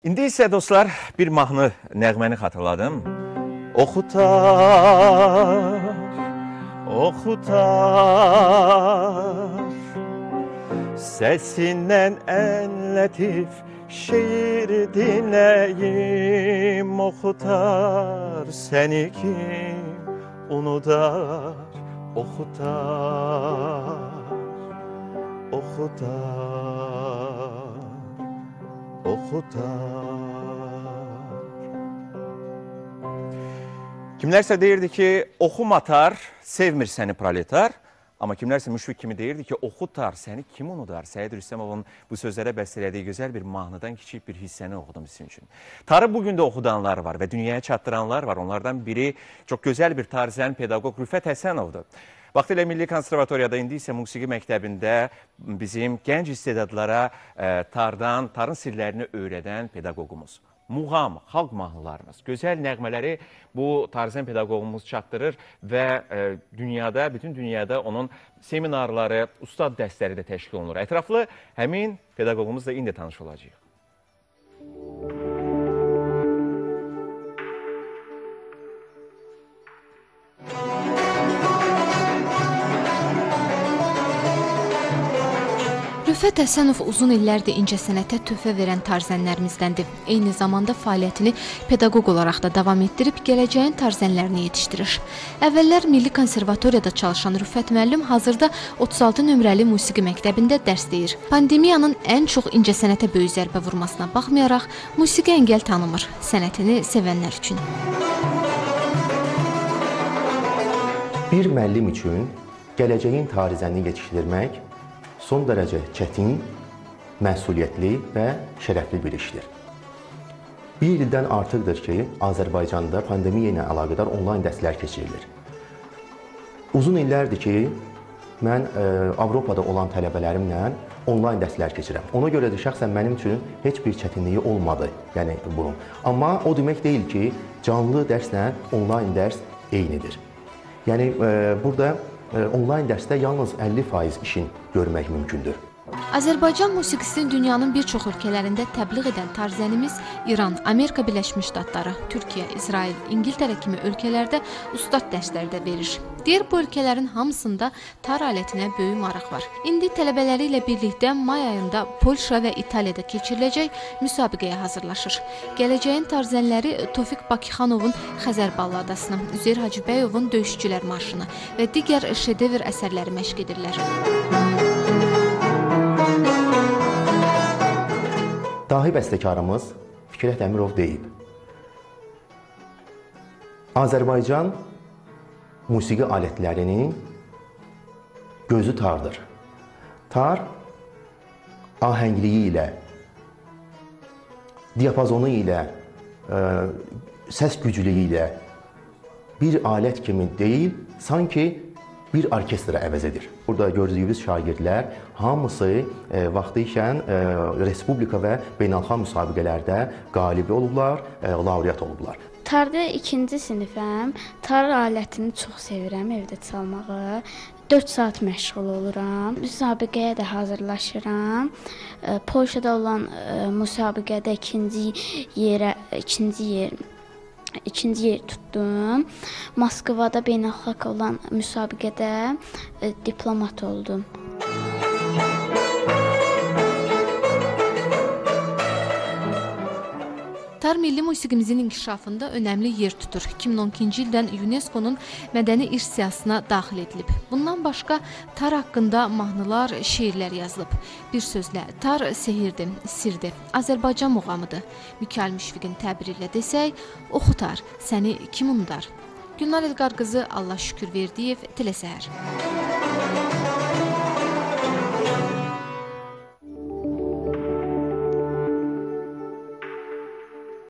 İndi isə dostlar bir mahnı nəğməni xatırladım. Oxutar, oxutar, səsindən ən lətif şeir dinləyim. Oxutar, səni kim unudar, oxutar, oxutar, oxutar. Kimlərsə deyirdi ki, oxumatar, sevmir səni proletar. Amma kimlərsə Müşfiq kimi deyirdi ki, oxutar, səni kim unudar? Səid Rüstəmovun bu sözlərə bəstələdiyi gözəl bir mahnıdan kiçik bir hissəni oxudum sizin üçün. Tarı bugün də oxudanlar var və dünyaya çatdıranlar var. Onlardan biri çox gözəl bir tarzən pedaqoq Rüfət Həsənovdur. Vaxtilə Milli Konservatoriyada, indi isə musiqi məktəbində bizim gənc istedadlara tarın sirlərini öyrədən pedaqoqumuz. Muğam, xalq mahnılarımız, gözəl nəğmələri bu tarzən pedaqoqumuz çatdırır və dünyada, bütün dünyada onun seminarları, ustad dərsləri də təşkil olunur. Ətraflı həmin pedaqoqumuzla indi tanış olacağıq. Rüfət Həsənov uzun illərdir incəsənətə töhfə verən tarzənlərimizdəndir. Eyni zamanda fəaliyyətini pedaqoq olaraq da davam etdirib, gələcəyin tarzənlərini yetişdirir. Əvvəllər Milli Konservatoriyada çalışan Rüfət müəllim hazırda 36 nömrəli musiqi məktəbində dərs deyir. Pandemiyanın ən çox incəsənətə böyük zərbə vurmasına baxmayaraq, musiqi əngəl tanımır, sənətini sevənlər üçün. Bir müəllim üçün gələcəyin tarzənini yetişdirmək son dərəcə çətin, məsuliyyətli və şərəfli bir işdir. Bir ildən artıqdır ki, Azərbaycanda pandemiya ilə əlaqədar onlayn dərslər keçirilir. Uzun illərdir ki, mən Avropada olan tələbələrimlə onlayn dərslər keçirəm. Ona görə də şəxsən mənim üçün heç bir çətinliyi olmadı, yəni bunun. Amma o demək deyil ki, canlı dərslə onlayn dərs eynidir. Yəni, burada onlayn dərsdə yalnız 50% işin görmək mümkündür. Azərbaycan musiqisini dünyanın bir çox ölkələrində təbliğ edən tarzənimiz İran, Amerika Birləşmiş Ştatları, Türkiyə, İsrail, İngiltərə kimi ölkələrdə ustad dərsləri də verir. Digər bu ölkələrin hamısında tar alətinə böyük maraq var. İndi tələbələri ilə birlikdə may ayında Polşa və İtaliyada keçiriləcək müsabiqəyə hazırlaşır. Gələcəyin tarzənləri Tofiq Bakixanovun Xəzər balladasını, Üzeyir Hacıbəyovun Döyüşçülər marşını və digər şedevr əsərləri məşq edirlər. Dahi bəstəkarımız Fikrət Əmirov deyib: Azərbaycan musiqi alətlərinin gözü tardır. Tar ahəngliyi ilə, diapazonu ilə, səs güclüyü ilə bir alət kimi deyil, sanki bir orkestra əvəz edir. Burada gördüyünüz şagirdlər hamısı vaxtı ikən respublika və beynəlxalq müsabiqələrdə qalibi olublar, laureat olublar. Tarda 2-ci sinifəm. Tar alətini çox sevirəm evdə çalmağı. 4 saat məşğul oluram. Müsabiqəyə də hazırlaşıram. Polşada olan müsabiqədə ikinci yer tutdum. Moskvada beynəlxalq olan müsabiqədə diplomat oldum. Tar milli musiqimizin inkişafında önəmli yer tutur. 2012-ci ildən UNESCO-nun mədəni irs siyahısına daxil edilib. Bundan başqa tar haqqında mahnılar, şeirlər yazılıb. Bir sözlə, tar sehirdir, sirdir, Azərbaycan muğamıdır. Mikail Müşfiqin təbiri ilə desək, oxutar, səni kim unudar? Gülnar Elqar qızı, Allah şükür Verdiyev, Telesəhər.